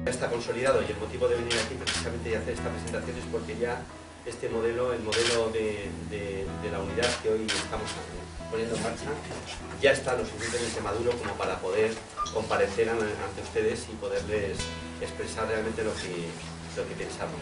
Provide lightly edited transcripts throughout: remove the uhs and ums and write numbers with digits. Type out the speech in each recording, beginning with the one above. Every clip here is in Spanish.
Ya está consolidado y el motivo de venir aquí precisamente y hacer esta presentación es porque ya este modelo, el modelo de la unidad que hoy estamos poniendo en marcha, ya está lo suficientemente maduro como para poder comparecer ante ustedes y poderles expresar realmente lo que pensamos.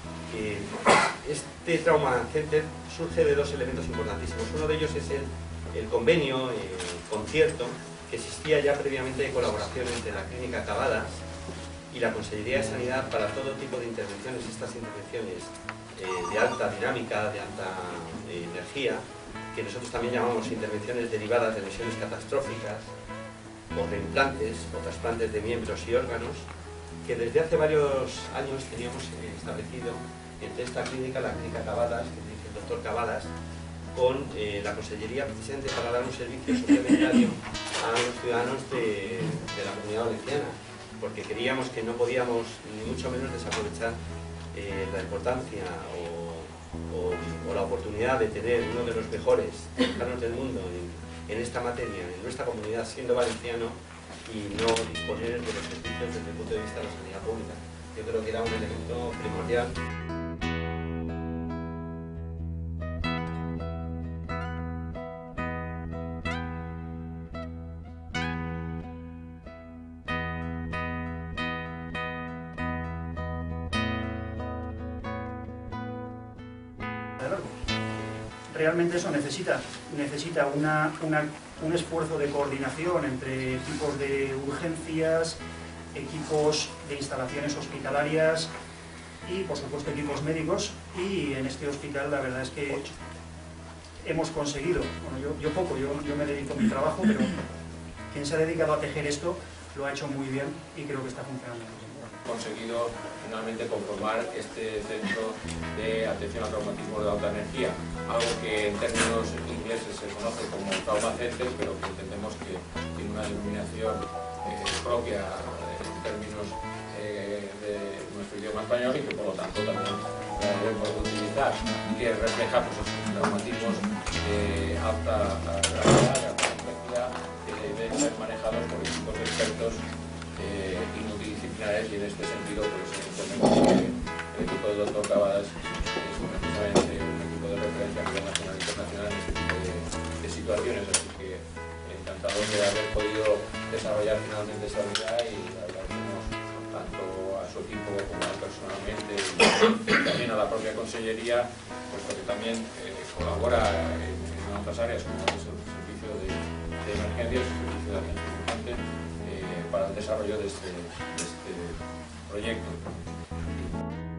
Este Trauma Center surge de dos elementos importantísimos. Uno de ellos es el convenio, el concierto, que existía ya previamente de colaboración entre la Clínica Cabadas y la Consellería de Sanidad para todo tipo de intervenciones. Estas intervenciones de alta dinámica, de alta energía, que nosotros también llamamos intervenciones derivadas de lesiones catastróficas, o reimplantes, o trasplantes de miembros y órganos, que desde hace varios años teníamos establecido entre esta clínica, la Clínica Cabadas, que dirige el doctor Cabadas, con la Consellería, precisamente para dar un servicio suplementario a los ciudadanos de la Comunidad Valenciana, porque creíamos que no podíamos ni mucho menos desaprovechar la importancia o la oportunidad de tener uno de los mejores cirujanos del mundo en esta materia, en nuestra comunidad, siendo valenciano, y no disponer de los servicios desde el punto de vista de la sanidad pública. Yo creo que era un elemento primordial. Realmente eso necesita un esfuerzo de coordinación entre equipos de urgencias, equipos de instalaciones hospitalarias y, por supuesto, equipos médicos. Y en este hospital la verdad es que hemos conseguido, bueno, yo me dedico a mi trabajo, pero quien se ha dedicado a tejer esto lo ha hecho muy bien y creo que está funcionando muy bien. Conseguido finalmente conformar este centro de atención al traumatismo de alta energía, algo que en términos ingleses se conoce como Trauma Center, pero que entendemos que tiene una denominación propia en términos de nuestro idioma español y que por lo tanto también la debemos utilizar, y que refleja pues, esos traumatismos de alta gravedad, de alta complejidad, que deben ser manejados por equipos de expertos y multidisciplinares, y en este sentido pues entendemos que el equipo del doctor Cabadas es precisamente un equipo de referencia a nivel nacional e internacional en este tipo de situaciones, así que encantado de haber podido desarrollar finalmente esta unidad, y agradecemos tanto a su equipo como a personalmente y también a la propia Consellería, puesto que también colabora en otras áreas como es el servicio de emergencias, el servicio de atención urgente, para el desarrollo de este proyecto.